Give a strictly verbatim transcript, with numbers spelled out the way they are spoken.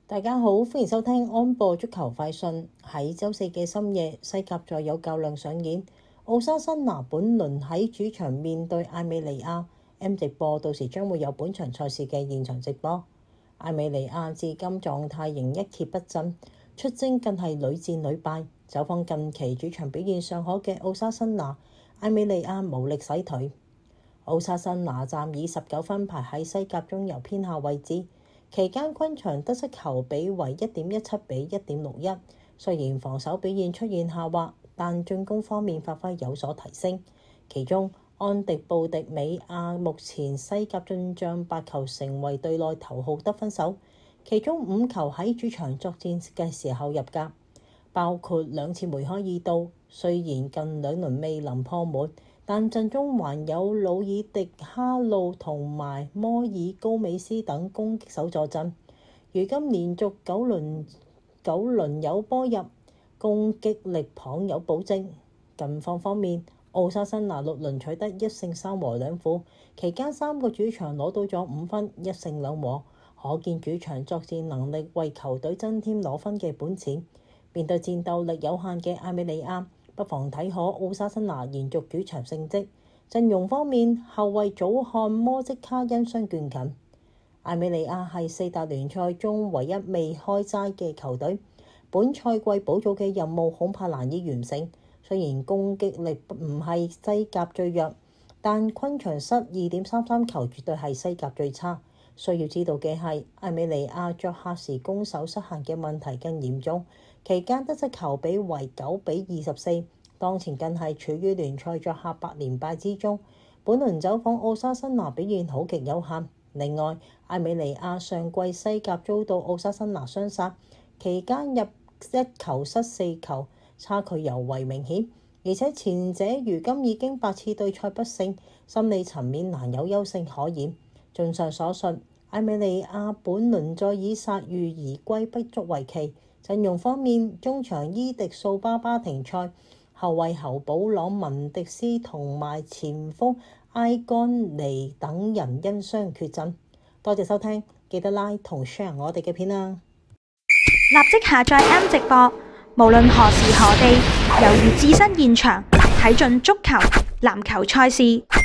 大家好，歡迎收聽安播足球快訊。喺周四嘅深夜，西甲再有較量上演。奧沙辛拿本輪喺主場面對艾美利亞 ，M 直播到時將會有本場賽事嘅現場直播。艾美利亞至今狀態仍一蹶不振，出征更係屢戰屢敗。走訪近期主場表現尚可嘅奧沙辛拿，艾美利亞無力洗退。奧沙辛拿暫以十九分排喺西甲中游偏下位置。期間均場得失球比為一點一七比一點六一，雖然防守表現出現下滑，但進攻方面發揮有所提升。其中安迪布迪美亞目前西甲進帳八球，成為隊內頭號得分手，其中五球喺主場作戰嘅時候入格，包括兩次梅開二度。雖然近兩輪未能破門，但陣中還有魯爾迪哈路同埋摩爾高美斯等攻擊手坐鎮。如今連續九輪九輪有波入，攻擊力頗有保證。近況方面，奧沙辛拿六輪取得一勝三和兩負，期間三個主場攞到咗五分，一勝兩和，可見主場作戰能力為球隊增添攞分嘅本錢。面對戰鬥力有限嘅艾美利亞，不妨睇可奧沙辛拿延續主場勝績。陣容方面，後衛祖漢摩即卡因傷倦勤。艾美利亞係四大聯賽中唯一未開齋嘅球隊，本賽季補組嘅任務恐怕難以完成。雖然攻擊力唔係西甲最弱，但均場失二點三三球絕對係西甲最差。需要知道嘅係，艾美利亞作客時攻守失衡嘅問題更嚴重，期間得失球比為九比二十四，當前更係處於聯賽作客八連敗之中。本輪走訪奧沙辛拿表現好極有限。另外，艾美利亞上季西甲遭到奧沙辛拿雙殺，期間入一球失四球，差距尤為明顯。而且前者如今已經八次對賽不勝，心理層面難有優勝可言。綜上所述，艾美利亞本輪再以殺遇而歸不足為奇。陣容方面，中場伊迪素巴巴停賽，後衛侯保朗文迪斯同埋前鋒埃干尼等人因傷缺陣。多謝收聽，記得 like 同 share 我哋嘅片啊！ 立即下載 M 直播，無論何時何地，猶如置身現場，睇盡足球、籃球賽事。